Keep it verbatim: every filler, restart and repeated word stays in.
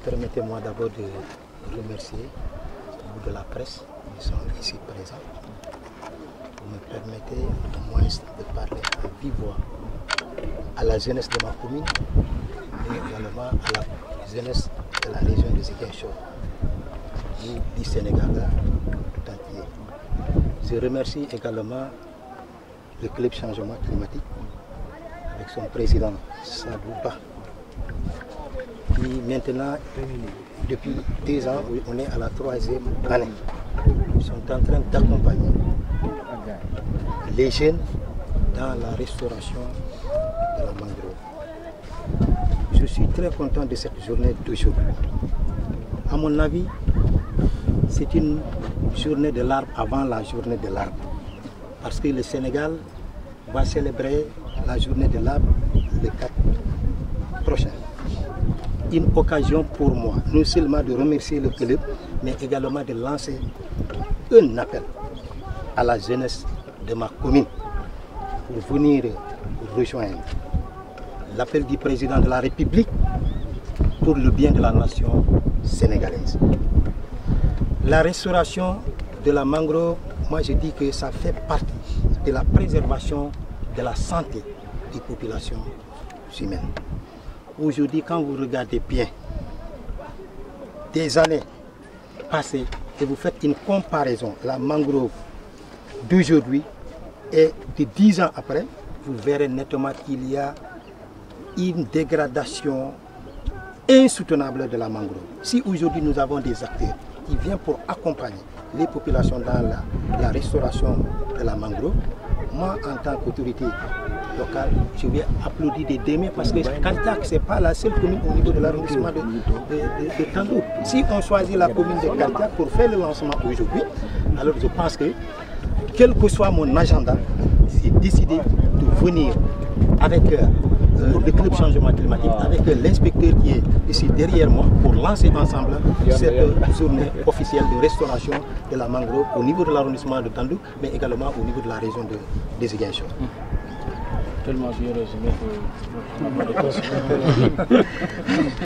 permettez-moi d'abord de remercier vous de la presse qui sont ici présents. Vous me permettez au moins de parler à vive voix à la jeunesse de ma commune et également à la jeunesse de la région de Ziguinchor et du Sénégal tout entier. Je remercie également le club Changement Climatique avec son président Sadou Ba, qui maintenant, depuis deux ans, on est à la troisième année, ils sont en train d'accompagner les jeunes dans la restauration de la mangrove. Je suis très content de cette journée d'aujourd'hui. À mon avis, c'est une journée de l'arbre avant la journée de l'arbre. Parce que le Sénégal va célébrer la journée de l'arbre le quatre prochain. Une occasion pour moi, non seulement de remercier le club, mais également de lancer un appel à la jeunesse de ma commune pour venir rejoindre l'appel du président de la République pour le bien de la nation sénégalaise. La restauration de la mangrove, moi je dis que ça fait partie de la préservation de la santé des populations humaines. Aujourd'hui, quand vous regardez bien des années passées et vous faites une comparaison, la mangrove d'aujourd'hui et de dix ans après, vous verrez nettement qu'il y a une dégradation insoutenable de la mangrove. Si aujourd'hui nous avons des acteurs qui viennent pour accompagner les populations dans la, la restauration de la mangrove, moi en tant qu'autorité locale, je vais applaudir des deux mains parce que Kartiack, ce n'est pas la seule commune au niveau de l'arrondissement de, de, de, de Tandou. Si on choisit la commune de Kartiack pour faire le lancement aujourd'hui, alors je pense que, quel que soit mon agenda, j'ai décidé de venir avec euh, le club Changement Climatique, avec euh, l'inspecteur qui est ici derrière moi, pour lancer ensemble cette euh, journée officielle de restauration de la mangrove au niveau de l'arrondissement de Tandou, mais également au niveau de la région de, de Ziguinchor. Tellement bien résumé que